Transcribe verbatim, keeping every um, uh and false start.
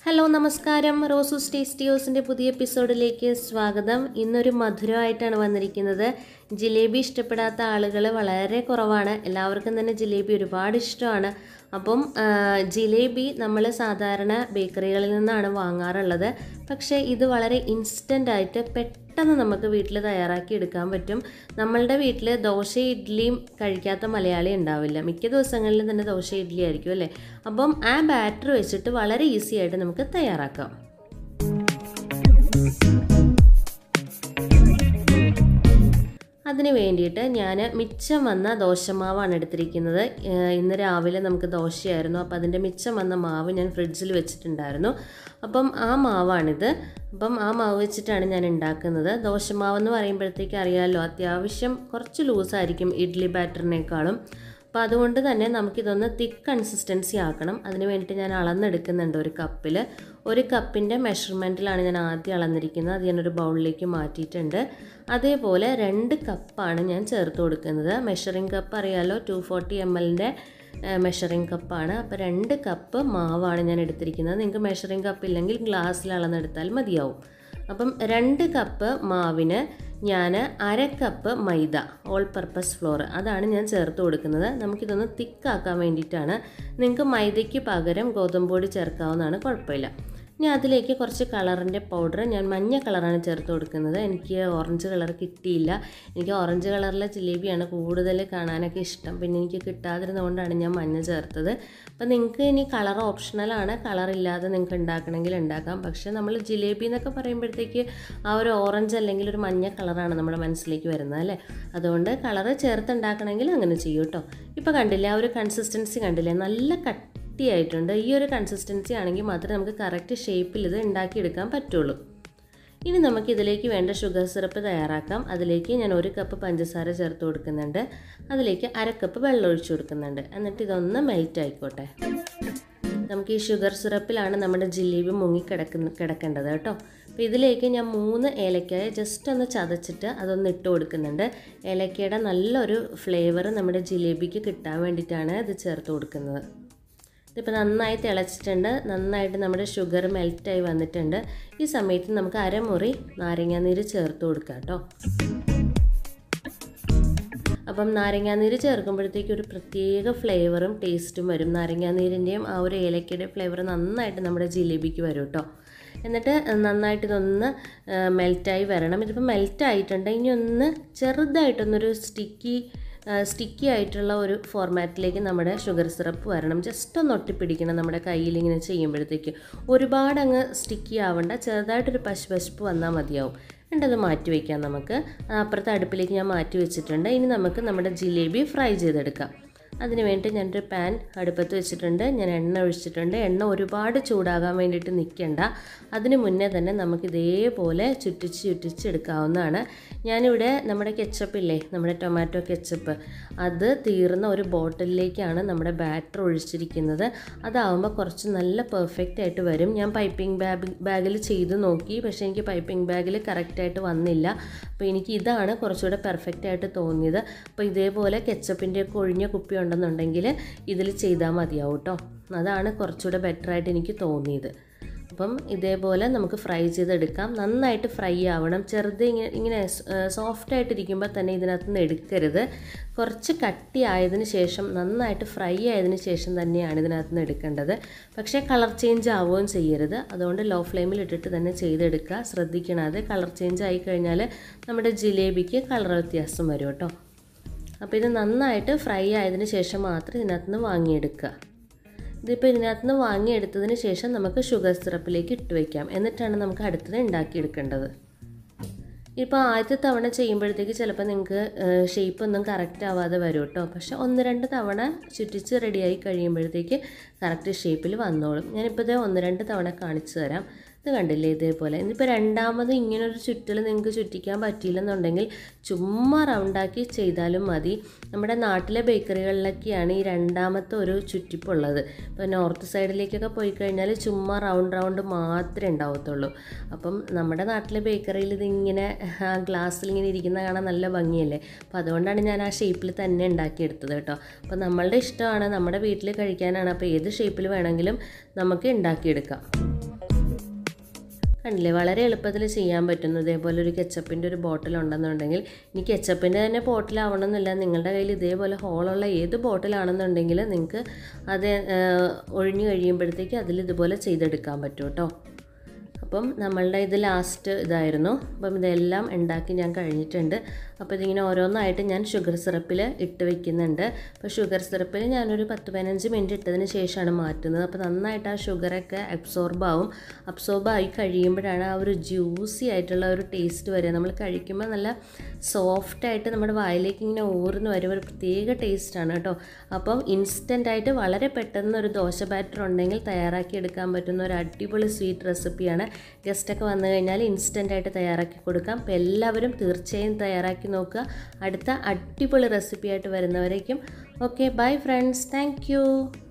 Hello നമസ്കാരം. റോസൂസ് ടേസ്റ്റിയോസിൻ്റെ പുതിയ എപ്പിസോഡിലേക്ക് സ്വാഗതം. ഇന്നൊരു മധുരമായിട്ടാണ് വന്നിരിക്കുന്നത്. ജിലേബി ഇഷ്ടപ്പെടാത്ത ആളുകൾ വളരെ കുറവാണ്. എല്ലാവർക്കും തന്നെ ജിലേബി ഒരുപാട് ഇഷ്ടമാണ്. അപ്പം ജിലേബി നമ്മൾ സാധാരണ ബേക്കറികളിൽ നിന്നാണ് വാങ്ങാറുള്ളത്. പക്ഷേ ഇത് വളരെ ഇൻസ്റ്റൻ്റായിട്ട് പെട്ടെന്ന് നമുക്ക് വീട്ടിൽ തയ്യാറാക്കി എടുക്കാൻ പറ്റും. നമ്മളുടെ വീട്ടിൽ ദോശ ഇഡ്ഡലിയും കഴിക്കാത്ത മലയാളി ഉണ്ടാവില്ല. മിക്ക ദിവസങ്ങളിലും തന്നെ ദോശ ഇഡ്ഡലി ആയിരിക്കും അല്ലേ. അപ്പം ആ ബാറ്റർ വെച്ചിട്ട് വളരെ ഈസി ആയിട്ട് നമുക്ക് തയ്യാറാക്കാം. അതിന് വേണ്ടിയിട്ട് ഞാൻ മിച്ചം വന്ന ദോശമാവാണ് എടുത്തിരിക്കുന്നത്. ഇന്ന് രാവിലെ നമുക്ക് ദോശയായിരുന്നു. അപ്പോൾ അതിൻ്റെ മിച്ചം വന്ന മാവ് ഞാൻ ഫ്രിഡ്ജിൽ വെച്ചിട്ടുണ്ടായിരുന്നു. അപ്പം ആ മാവാണിത്. അപ്പം ആ മാവ് വെച്ചിട്ടാണ് ഞാൻ ഉണ്ടാക്കുന്നത്. ദോശമാവെന്ന് പറയുമ്പോഴത്തേക്ക് അറിയാമല്ലോ, അത്യാവശ്യം കുറച്ച് ലൂസായിരിക്കും ഇഡ്ഡലി ബാറ്ററിനേക്കാളും. അപ്പോൾ അതുകൊണ്ട് തന്നെ നമുക്കിതൊന്ന് തിക്ക് കൺസിസ്റ്റൻസി ആക്കണം. അതിന് വേണ്ടിയിട്ട് ഞാൻ അളന്നെടുക്കുന്നുണ്ട്. ഒരു കപ്പിൽ ഒരു കപ്പിൻ്റെ മെഷർമെൻറ്റിലാണ് ഞാൻ ആദ്യം അളന്നിരിക്കുന്നത്. അത് ഞാനൊരു ബൗളിലേക്ക് മാറ്റിയിട്ടുണ്ട്. അതേപോലെ രണ്ട് കപ്പാണ് ഞാൻ ചേർത്ത് കൊടുക്കുന്നത്. മെഷറിംഗ് കപ്പ് അറിയാമല്ലോ, ടു ഫോർട്ടി എം എല്ലിൻ്റെ മെഷറിംഗ് കപ്പാണ്. അപ്പോൾ രണ്ട് കപ്പ് മാവാണ് ഞാൻ എടുത്തിരിക്കുന്നത്. നിങ്ങൾക്ക് മെഷറിംഗ് കപ്പ് ഇല്ലെങ്കിൽ ഗ്ലാസ്സിൽ അളന്നെടുത്താൽ മതിയാവും. അപ്പം രണ്ട് കപ്പ് മാവിന് ഞാൻ അര cup maida, all purpose flour, അതാണ് ഞാൻ ചേർത്ത് കൊടുക്കുന്നത്. നമുക്കിതൊന്ന് തിക്കാക്കാൻ വേണ്ടിയിട്ടാണ്. നിങ്ങൾക്ക് മൈദയ്ക്ക് പകരം ഗോതമ്പ് പൊടി ചേർക്കാവുന്നതാണ്, കുഴപ്പമില്ല. ഇനി അതിലേക്ക് കുറച്ച് കളറിൻ്റെ പൗഡർ, ഞാൻ മഞ്ഞ കളറാണ് ചേർത്ത് കൊടുക്കുന്നത്. എനിക്ക് ഓറഞ്ച് കളർ കിട്ടിയില്ല. എനിക്ക് ഓറഞ്ച് കളറിലെ ജിലേബിയാണ് കൂടുതൽ കാണാനൊക്കെ ഇഷ്ടം. പിന്നെ എനിക്ക് കിട്ടാതിരുന്നതുകൊണ്ടാണ് ഞാൻ മഞ്ഞ ചേർത്തത്. അപ്പോൾ നിങ്ങൾക്ക് ഇനി കളർ ഓപ്ഷണലാണ്. കളറില്ലാതെ നിങ്ങൾക്ക് ഉണ്ടാക്കണമെങ്കിൽ ഉണ്ടാക്കാം. പക്ഷേ നമ്മൾ ജിലേബി എന്നൊക്കെ പറയുമ്പോഴത്തേക്ക് ആ ഒരു ഓറഞ്ച് അല്ലെങ്കിൽ ഒരു മഞ്ഞ കളറാണ് നമ്മുടെ മനസ്സിലേക്ക് വരുന്നത് അല്ലേ. അതുകൊണ്ട് കളറ് ചേർത്തുണ്ടാക്കണമെങ്കിൽ അങ്ങനെ ചെയ്യൂ കേട്ടോ. ഇപ്പോൾ കണ്ടില്ലേ, ആ ഒരു കൺസിസ്റ്റൻസി കണ്ടില്ലേ, നല്ല കട്ട് ആയിട്ടുണ്ട്. ഈ ഒരു കൺസിസ്റ്റൻസി ആണെങ്കിൽ മാത്രമേ നമുക്ക് കറക്റ്റ് ഷേപ്പിൽ ഇത് ഉണ്ടാക്കിയെടുക്കാൻ പറ്റുള്ളൂ. ഇനി നമുക്ക് ഇതിലേക്ക് വേണ്ട ഷുഗർ സിറപ്പ് തയ്യാറാക്കാം. അതിലേക്ക് ഞാൻ ഒരു കപ്പ് പഞ്ചസാര ചേർത്ത് കൊടുക്കുന്നുണ്ട്. അതിലേക്ക് അര കപ്പ് വെള്ളം ഒഴിച്ചു കൊടുക്കുന്നുണ്ട്. എന്നിട്ട് ഇതൊന്ന് മെൽറ്റ് ആയിക്കോട്ടെ. നമുക്ക് ഈ ഷുഗർ സിറപ്പിലാണ് നമ്മുടെ ജിലേബി മുങ്ങി കിടക്കുന്ന കിടക്കേണ്ടത് കേട്ടോ. അപ്പോൾ ഇതിലേക്ക് ഞാൻ മൂന്ന് ഏലക്കായ ജസ്റ്റ് ഒന്ന് ചതച്ചിട്ട് അതൊന്ന് ഇട്ട് കൊടുക്കുന്നുണ്ട്. ഏലക്കയുടെ നല്ലൊരു ഫ്ലേവർ നമ്മുടെ ജിലേബിക്ക് കിട്ടാൻ വേണ്ടിയിട്ടാണ് ഇത് ചേർത്ത് കൊടുക്കുന്നത്. ഇതിപ്പോൾ നന്നായി തിളച്ചിട്ടുണ്ട്. നന്നായിട്ട് നമ്മുടെ ഷുഗർ മെൽറ്റായി വന്നിട്ടുണ്ട്. ഈ സമയത്ത് നമുക്ക് അരമുറി നാരങ്ങാനീര് ചേർത്ത് കൊടുക്കാം കേട്ടോ. അപ്പം നാരങ്ങാനീര് ചേർക്കുമ്പോഴത്തേക്ക് ഒരു പ്രത്യേക ഫ്ലേവറും ടേസ്റ്റും വരും. നാരങ്ങാനീരിൻ്റെയും ആ ഒരു ഏലക്കയുടെ ഫ്ലേവർ നന്നായിട്ട് നമ്മുടെ ജിലേബിക്ക് വരും കേട്ടോ. എന്നിട്ട് നന്നായിട്ട് ഇതൊന്ന് മെൽറ്റായി വരണം. ഇതിപ്പോൾ മെൽറ്റായിട്ടുണ്ട്. ഇനി ഒന്ന് ചെറുതായിട്ടൊന്നൊരു സ്റ്റിക്കി സ്റ്റിക്കി ആയിട്ടുള്ള ഒരു ഫോർമാറ്റിലേക്ക് നമ്മുടെ ഷുഗർ സിറപ്പ് വരണം. ജസ്റ്റ് ഒന്ന് ഒട്ടിപ്പിടിക്കണം നമ്മുടെ കയ്യിൽ ഇങ്ങനെ ചെയ്യുമ്പോഴത്തേക്ക്. ഒരുപാട് അങ്ങ് സ്റ്റിക്കി ആവണ്ട, ചെറുതായിട്ടൊരു പശുപശുപ്പ് വന്നാൽ മതിയാവും. എന്നിട്ടത് മാറ്റി വയ്ക്കാം. നമുക്ക് അപ്പുറത്തെ അടുപ്പിലേക്ക് ഞാൻ മാറ്റി വെച്ചിട്ടുണ്ട്. ഇനി നമുക്ക് നമ്മുടെ ജിലേബി ഫ്രൈ ചെയ്തെടുക്കാം. അതിന് വേണ്ടി ഞാനൊരു പാൻ അടുപ്പത്ത് വെച്ചിട്ടുണ്ട്. ഞാൻ എണ്ണ ഒഴിച്ചിട്ടുണ്ട്. എണ്ണ ഒരുപാട് ചൂടാകാൻ വേണ്ടിയിട്ട് നിൽക്കേണ്ട. അതിന് മുന്നേ തന്നെ നമുക്ക് ഇതേപോലെ ചുറ്റിച്ച് ചുറ്റിച്ച് എടുക്കാവുന്നതാണ്. ഞാനിവിടെ നമ്മുടെ കെച്ചപ്പില്ലേ, നമ്മുടെ ടൊമാറ്റോ കെച്ചപ്പ്, അത് തീർന്ന ഒരു ബോട്ടിലിലേക്കാണ് നമ്മുടെ ബാറ്റർ ഒഴിച്ചിരിക്കുന്നത്. അതാവുമ്പോൾ കുറച്ച് നല്ല പെർഫെക്റ്റ് ആയിട്ട് വരും. ഞാൻ പൈപ്പിംഗ് ബാഗ് ബാഗിൽ ചെയ്ത് നോക്കി, പക്ഷേ എനിക്ക് പൈപ്പിംഗ് ബാഗിൽ കറക്റ്റായിട്ട് വന്നില്ല. അപ്പോൾ എനിക്ക് ഇതാണ് കുറച്ചുകൂടെ പെർഫെക്റ്റ് ആയിട്ട് തോന്നിയത്. അപ്പോൾ ഇതേപോലെ കെച്ചപ്പിൻ്റെയൊക്കെ ഒഴിഞ്ഞ കുപ്പി ഉണ്ടെന്നുണ്ടെങ്കിൽ ഇതിൽ ചെയ്താൽ മതിയാവും കേട്ടോ. അതാണ് കുറച്ചുകൂടെ ബെറ്ററായിട്ട് എനിക്ക് തോന്നിയത്. അപ്പം ഇതേപോലെ നമുക്ക് ഫ്രൈ ചെയ്തെടുക്കാം. നന്നായിട്ട് ഫ്രൈ ആവണം. ചെറുത് ഇങ്ങനെ ഇങ്ങനെ സോഫ്റ്റായിട്ടിരിക്കുമ്പോൾ തന്നെ ഇതിനകത്ത് നിന്ന് എടുക്കരുത്. കുറച്ച് കട്ടി ആയതിന് ശേഷം, നന്നായിട്ട് ഫ്രൈ ആയതിന് ശേഷം തന്നെയാണ് ഇതിനകത്ത് നിന്ന് എടുക്കേണ്ടത്. പക്ഷേ കളർ ചേഞ്ച് ആവുകയും ചെയ്യരുത്. അതുകൊണ്ട് ലോ ഫ്ലെയിമിൽ ഇട്ടിട്ട് തന്നെ ചെയ്തെടുക്കുക. ശ്രദ്ധിക്കണം, അത് കളർ ചേഞ്ച് ആയി കഴിഞ്ഞാൽ നമ്മുടെ ജിലേബിക്ക് കളർ വ്യത്യാസം വരും കേട്ടോ. അപ്പോൾ ഇത് നന്നായിട്ട് ഫ്രൈ ആയതിന് ശേഷം മാത്രം ഇതിനകത്ത് നിന്ന് വാങ്ങിയെടുക്കുക. ഇതിപ്പോൾ ഇതിനകത്ത് നിന്ന് വാങ്ങിയെടുത്തതിന് ശേഷം നമുക്ക് ഷുഗർ സിറപ്പിലേക്ക് ഇട്ട് വയ്ക്കാം. എന്നിട്ടാണ് നമുക്ക് അടുത്തത് ഉണ്ടാക്കിയെടുക്കേണ്ടത്. ഇപ്പോൾ ആദ്യത്തെ തവണ ചെയ്യുമ്പോഴത്തേക്ക് ചിലപ്പോൾ നിങ്ങൾക്ക് ഷേപ്പൊന്നും കറക്റ്റ് ആവാതെ വരും കേട്ടോ. പക്ഷേ ഒന്ന് രണ്ട് തവണ ചുറ്റിച്ച് റെഡിയായി കഴിയുമ്പോഴത്തേക്ക് കറക്റ്റ് ഷേപ്പിൽ വന്നോളും. ഞാനിപ്പോൾ ഇത് ഒന്ന് രണ്ട് തവണ കാണിച്ചു തരാം. ഇത് കണ്ടില്ലേ, ഇതേപോലെ. ഇന്നിപ്പോൾ രണ്ടാമത് ഇങ്ങനൊരു ചുറ്റൽ നിങ്ങൾക്ക് ചുറ്റിക്കാൻ പറ്റിയില്ലെന്നുണ്ടെങ്കിൽ ചുമ്മാ റൗണ്ടാക്കി ചെയ്താലും മതി. നമ്മുടെ നാട്ടിലെ ബേക്കറികളിലൊക്കെയാണ് ഈ രണ്ടാമത്തെ ഒരു ചുറ്റിപ്പുള്ളത്. ഇപ്പോൾ നോർത്ത് സൈഡിലേക്കൊക്കെ പോയി കഴിഞ്ഞാൽ ചുമ്മാ റൗണ്ട് റൗണ്ട് മാത്രമേ ഉണ്ടാവത്തുള്ളൂ. അപ്പം നമ്മുടെ നാട്ടിലെ ബേക്കറിയിൽ ഇതിങ്ങനെ ആ ഗ്ലാസ്സിൽ ഇങ്ങനെ ഇരിക്കുന്ന കാണാൻ നല്ല ഭംഗിയല്ലേ. അപ്പോൾ അതുകൊണ്ടാണ് ഞാൻ ആ ഷേപ്പിൽ തന്നെ ഉണ്ടാക്കിയെടുത്തത് കേട്ടോ. അപ്പോൾ നമ്മളുടെ ഇഷ്ടമാണ്, നമ്മുടെ വീട്ടിൽ കഴിക്കാനാണ്. അപ്പോൾ ഏത് ഷേപ്പിൽ വേണമെങ്കിലും നമുക്ക് ഉണ്ടാക്കിയെടുക്കാം. കണ്ടില്ലേ, വളരെ എളുപ്പത്തിൽ ചെയ്യാൻ പറ്റുന്നു. ഇതേപോലെ ഒരു കെച്ചപ്പിൻ്റെ ഒരു ബോട്ടിൽ ഉണ്ടെന്നുണ്ടെങ്കിൽ, ഇനി കെച്ചപ്പിൻ്റെ തന്നെ ബോട്ടിലാവണമെന്നില്ല, നിങ്ങളുടെ കയ്യിൽ ഇതേപോലെ ഹോളുള്ള ഏത് ബോട്ടിലാണെന്നുണ്ടെങ്കിൽ നിങ്ങൾക്ക് അത് ഒഴിഞ്ഞു കഴിയുമ്പോഴത്തേക്ക് അതിൽ ഇതുപോലെ ചെയ്തെടുക്കാൻ പറ്റും കേട്ടോ. അപ്പം നമ്മളുടെ ഇത് ലാസ്റ്റ് ഇതായിരുന്നു. അപ്പം ഇതെല്ലാം ഉണ്ടാക്കി ഞാൻ കഴിഞ്ഞിട്ടുണ്ട്. അപ്പോൾ ഇതിങ്ങനെ ഓരോന്നായിട്ട് ഞാൻ ഷുഗർ സിറപ്പിൽ ഇട്ട് വെക്കുന്നുണ്ട്. അപ്പോൾ ഷുഗർ സിറപ്പിൽ ഞാനൊരു പത്ത് പതിനഞ്ച് മിനിറ്റ് ഇട്ടതിന് ശേഷമാണ് മാറ്റുന്നത്. അപ്പോൾ നന്നായിട്ട് ആ ഷുഗറൊക്കെ അബ്സോർബ് ആവും. അബ്സോർബ് ആയി കഴിയുമ്പോഴാണ് ആ ഒരു ജ്യൂസി ആയിട്ടുള്ള ഒരു ടേസ്റ്റ് വരിക. നമ്മൾ കഴിക്കുമ്പോൾ നല്ല സോഫ്റ്റായിട്ട് നമ്മുടെ വായിലേക്ക് ഇങ്ങനെ ഊർന്ന് വരും. ഒരു പ്രത്യേക ടേസ്റ്റാണ് കേട്ടോ. അപ്പം ഇൻസ്റ്റൻ്റായിട്ട് വളരെ പെട്ടെന്ന് ഒരു ദോശ ബാറ്റർ ഉണ്ടെങ്കിൽ തയ്യാറാക്കി എടുക്കാൻ പറ്റുന്ന ഒരു അടിപൊളി സ്വീറ്റ് റെസിപ്പിയാണ്. ഗസ്റ്റൊക്കെ വന്നു കഴിഞ്ഞാൽ ഇൻസ്റ്റൻ്റായിട്ട് തയ്യാറാക്കി കൊടുക്കാം. അപ്പോൾ എല്ലാവരും തീർച്ചയായും തയ്യാറാക്കി നോക്കുക. അടുത്ത അടിപൊളി റെസിപ്പിയായിട്ട് വരുന്നവരേക്കും okay, bye friends, thank U.